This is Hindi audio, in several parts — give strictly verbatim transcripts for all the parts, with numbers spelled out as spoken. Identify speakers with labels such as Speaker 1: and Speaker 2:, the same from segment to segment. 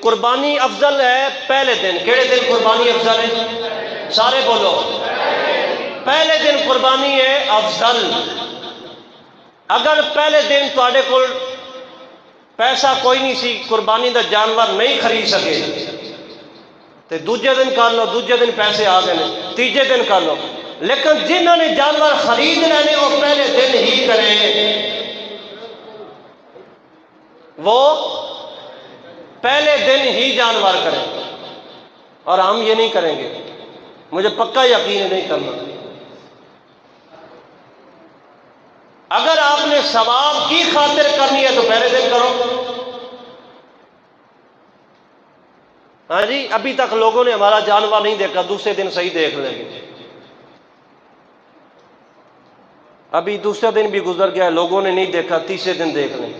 Speaker 1: कुर्बानी अफजल है पहले दिन। केड़े दिन कुर्बानी अफजल है? सारे बोलो, पहले दिन कुर्बानी है अफजल। अगर पहले दिन तुहाडे कोल पैसा कोई नहीं सी, कुर्बानी का जानवर नहीं खरीद सके, तो दूजे दिन कर लो, दूजे दिन पैसे आ गए, तीजे दिन कर लो। लेकिन जिन्होंने जानवर खरीद लेने वो पहले दिन ही करें, वो पहले दिन ही जानवर करें। और हम ये नहीं करेंगे, मुझे पक्का यकीन नहीं करना। अगर आपने सवाब की खातिर करनी है तो पहले दिन करो। हाँ जी, अभी तक लोगों ने हमारा जानवर नहीं देखा, दूसरे दिन सही देख लेंगे। अभी दूसरा दिन भी गुजर गया, लोगों ने नहीं देखा, तीसरे दिन देख लें।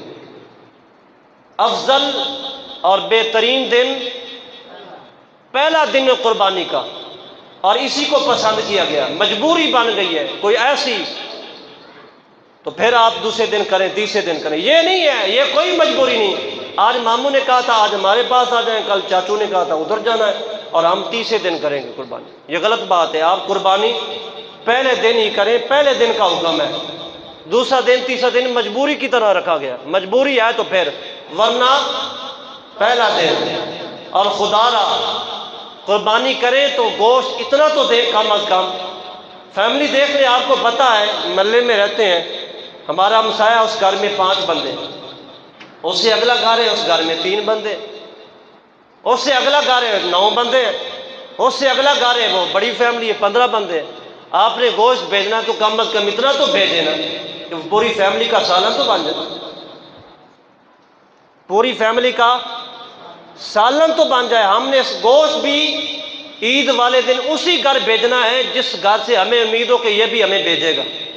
Speaker 1: अफजल और बेहतरीन दिन पहला दिन है कुर्बानी का, और इसी को पसंद किया गया, मजबूरी बन गई है कोई ऐसी, तो फिर आप दूसरे दिन करें, तीसरे दिन करें। ये नहीं है, ये कोई मजबूरी नहीं। आज मामू ने कहा था आज हमारे पास आ जाएं, कल चाचू ने कहा था उधर जाना है, और हम तीसरे दिन करेंगे कुर्बानी। ये गलत बात है। आप कुर्बानी पहले दिन ही करें, पहले दिन का हुक्म है। दूसरा दिन तीसरा दिन मजबूरी की तरह रखा गया, मजबूरी है तो फिर, वरना पहला दिन। और खुदारा कुर्बानी करें तो गोश्त इतना तो दे कम अज कम। फैमिली देख ले, आपको पता है महल्ले में रहते हैं, हमारा हमसाया उस घर में पांच बंदे, उससे अगला घर है उस घर में तीन बंदे, उससे अगला घर है नौ बंदे, उससे अगला घर है वो बड़ी फैमिली है पंद्रह बंदे। आपने गोश्त भेजना तो कम अज कम इतना तो भेजे ना कि पूरी फैमिली का सालन तो बन जाए, पूरी फैमिली का सालन तो बन जाए। हमने इस गोश्त भी ईद वाले दिन उसी घर भेजना है जिस घर से हमें उम्मीद हो कि ये भी हमें भेजेगा।